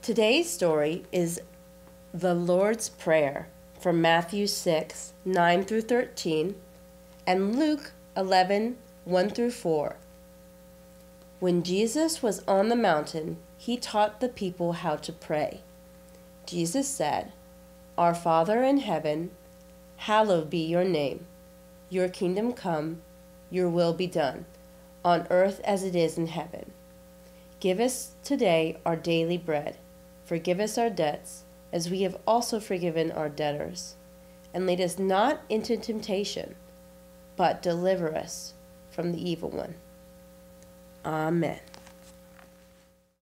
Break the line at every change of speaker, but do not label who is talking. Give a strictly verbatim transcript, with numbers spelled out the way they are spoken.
Today's story is the Lord's Prayer from Matthew six, nine through thirteen, and Luke eleven, one through four. When Jesus was on the mountain, he taught the people how to pray. Jesus said, "Our Father in heaven, hallowed be your name. Your kingdom come, your will be done, on earth as it is in heaven. Give us today our daily bread. Forgive us our debts, as we have also forgiven our debtors. And lead us not into temptation, but deliver us from the evil one." Amen.